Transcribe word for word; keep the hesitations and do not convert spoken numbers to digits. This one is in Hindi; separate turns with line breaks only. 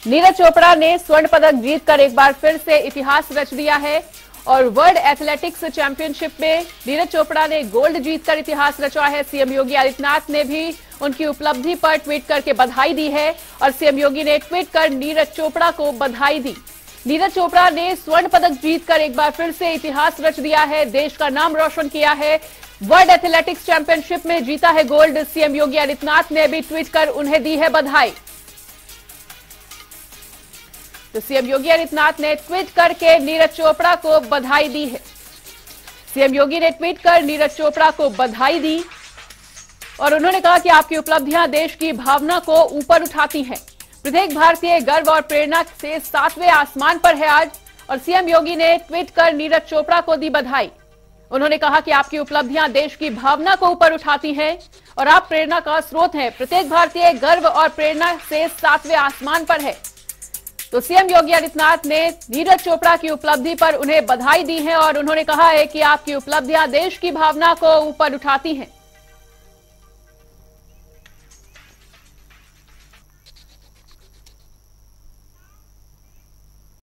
नीरज चोपड़ा ने स्वर्ण पदक जीतकर एक बार फिर से इतिहास रच दिया है और वर्ल्ड एथलेटिक्स चैंपियनशिप में नीरज चोपड़ा ने गोल्ड जीतकर इतिहास रचा है। सीएम योगी आदित्यनाथ ने भी उनकी उपलब्धि पर ट्वीट करके बधाई दी है और सीएम योगी ने ट्वीट कर नीरज चोपड़ा को बधाई दी। नीरज चोपड़ा ने स्वर्ण पदक जीतकर एक बार फिर से इतिहास रच दिया है, देश का नाम रोशन किया है। वर्ल्ड एथलेटिक्स चैंपियनशिप में जीता है गोल्ड। सीएम योगी आदित्यनाथ ने भी ट्वीट कर उन्हें दी है बधाई। तो सीएम योगी आदित्यनाथ ने ट्वीट करके नीरज चोपड़ा को बधाई दी है। सीएम योगी ने ट्वीट कर नीरज चोपड़ा को बधाई दी और उन्होंने कहा कि आपकी उपलब्धियां देश की भावना को ऊपर उठाती हैं। प्रत्येक भारतीय गर्व और प्रेरणा से सातवें आसमान पर है आज। और सीएम योगी ने ट्वीट कर नीरज चोपड़ा को दी बधाई। उन्होंने कहा कि आपकी उपलब्धियां देश की भावना को ऊपर उठाती हैं और आप प्रेरणा का स्रोत हैं। प्रत्येक भारतीय गर्व और प्रेरणा से सातवें आसमान पर है। तो सीएम योगी आदित्यनाथ ने नीरज चोपड़ा की उपलब्धि पर उन्हें बधाई दी है और उन्होंने कहा है कि आपकी उपलब्धियां देश की भावना को ऊपर उठाती हैं।